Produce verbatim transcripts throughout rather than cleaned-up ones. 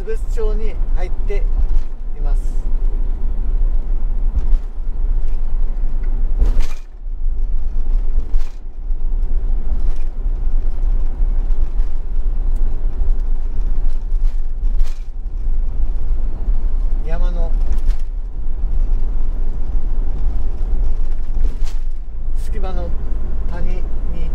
津別町に入っています。山の隙間の谷に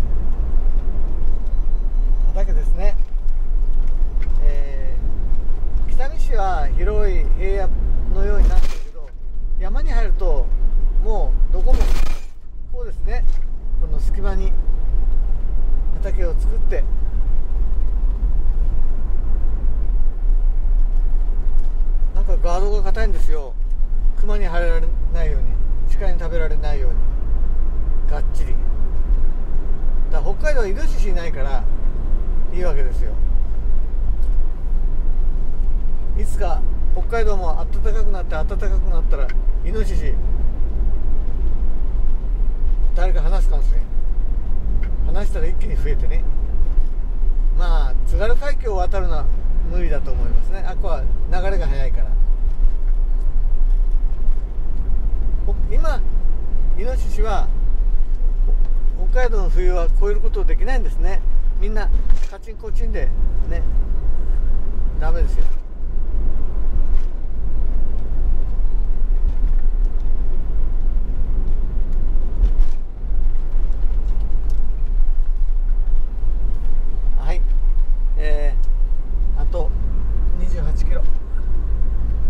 畑ですね。えー、北見市は広い平野のようになってるけど、山に入るともうどこもこうですね。この隙間に畑を作って、なんかガードが硬いんですよ。熊に入られないように、鹿に食べられないようにがっちり。だから北海道はイノシシいないからいいわけですよ。いつか北海道も暖かくなって暖かくなったらイノシシ誰か話すかもしれん。話したら一気に増えてね、まあ津軽海峡を渡るのは無理だと思いますね。あっこは流れが速いから。今イノシシは北海道の冬は越えることできないんですね。みんなカチンコチンでね、ダメですよ。